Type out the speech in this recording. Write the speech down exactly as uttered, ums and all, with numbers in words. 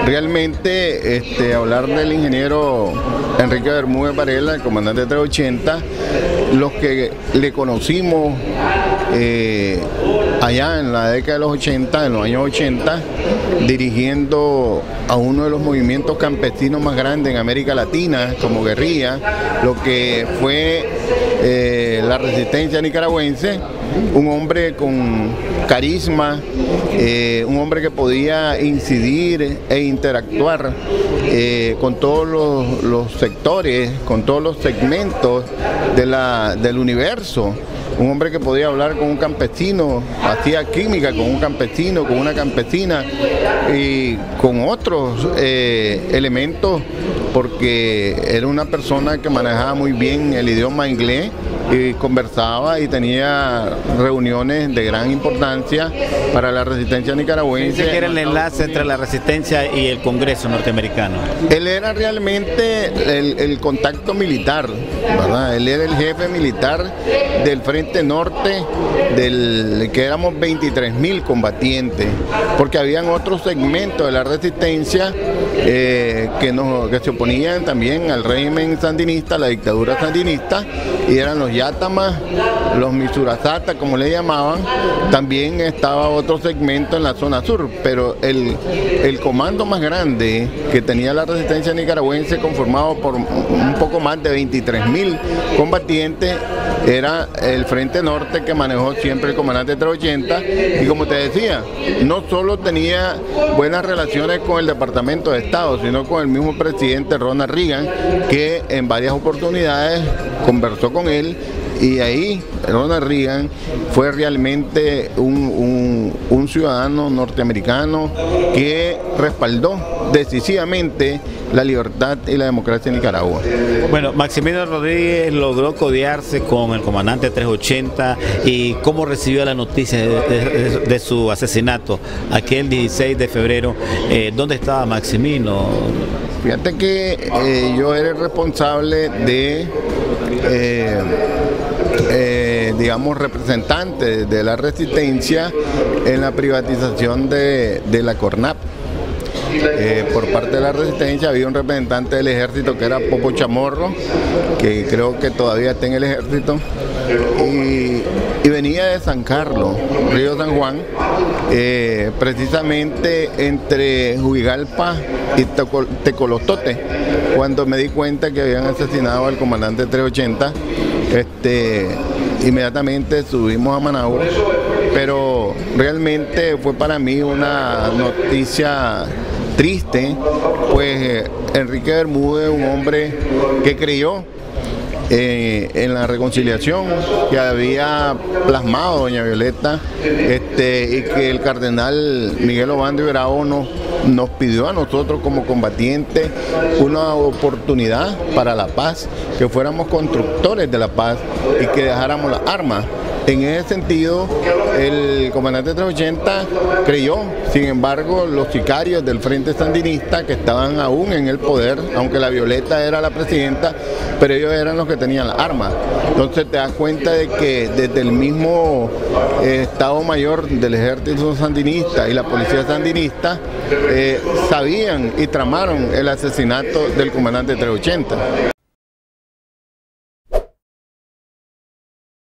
realmente este, hablar del ingeniero Enrique Bermúdez Varela, el comandante trescientos ochenta, los que le conocimos eh, allá en la década de los ochenta, en los años ochenta, dirigiendo a uno de los movimientos campesinos más grandes en América Latina, como guerrilla, lo que fue eh, la resistencia nicaragüense, un hombre con carisma, eh, un hombre que podía incidir e interactuar eh, con todos los, los sectores, con todos los segmentos de la, del universo. Un hombre que podía hablar con un campesino, hacía química con un campesino, con una campesina y con otros eh, elementos, porque era una persona que manejaba muy bien el idioma inglés y conversaba y tenía reuniones de gran importancia para la resistencia nicaragüense. ¿Qué era el enlace entre la resistencia y el Congreso norteamericano? Él era realmente el, el contacto militar, ¿verdad? Él era el jefe militar del Frente Norte, del que éramos veintitrés mil combatientes, porque habían otros segmentos de la resistencia eh, que, nos, que se oponían también al régimen sandinista, a la dictadura sandinista, y eran los Yatamas, los Misurasata, como le llamaban. También estaba otro segmento en la zona sur, pero el, el comando más grande que tenía la resistencia nicaragüense, conformado por un poco más de veintitrés mil combatientes, era el Frente Norte, que manejó siempre el comandante trescientos ochenta, y como te decía, no solo tenía buenas relaciones con el Departamento de Estado, sino con el mismo presidente Ronald Reagan, que en varias oportunidades conversó con él, y ahí Ronald Reagan fue realmente un, un, un ciudadano norteamericano que respaldó decisivamente la libertad y la democracia en Nicaragua. Bueno, Maximiliano Rodríguez logró codearse con el comandante trescientos ochenta, y cómo recibió la noticia de, de, de su asesinato aquel dieciséis de febrero. Eh, ¿Dónde estaba Maximino? Fíjate que eh, yo era el responsable de eh, eh, digamos representante de la resistencia en la privatización de, de la CORNAP. Eh, por parte de la resistencia había un representante del ejército que era Popo Chamorro, que creo que todavía está en el ejército, y, y venía de San Carlos, Río San Juan, eh, precisamente entre Juigalpa y Tecolotote, cuando me di cuenta que habían asesinado al comandante trescientos ochenta. Este, inmediatamente subimos a Managua, pero realmente fue para mí una noticia triste, pues Enrique Bermúdez, un hombre que creyó eh, en la reconciliación que había plasmado doña Violeta, este, y que el cardenal Miguel Obando y Bravo nos, nos pidió a nosotros como combatientes una oportunidad para la paz, que fuéramos constructores de la paz y que dejáramos las armas. En ese sentido, el comandante trescientos ochenta creyó. Sin embargo, los sicarios del Frente Sandinista, que estaban aún en el poder, aunque la Violeta era la presidenta, pero ellos eran los que tenían las armas. Entonces te das cuenta de que desde el mismo eh, Estado Mayor del Ejército Sandinista y la Policía Sandinista eh, sabían y tramaron el asesinato del comandante trescientos ochenta.